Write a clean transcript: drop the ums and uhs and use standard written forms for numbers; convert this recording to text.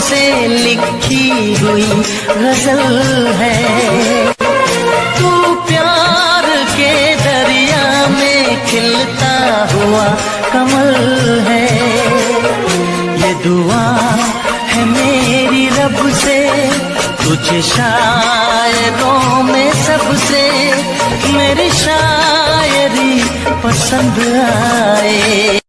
से लिखी हुई गजल है। तू प्यार के दरिया में खिलता हुआ कमल है। ये दुआ है मेरी रब से, तुझे शायरों में सबसे मेरी शायरी पसंद आए।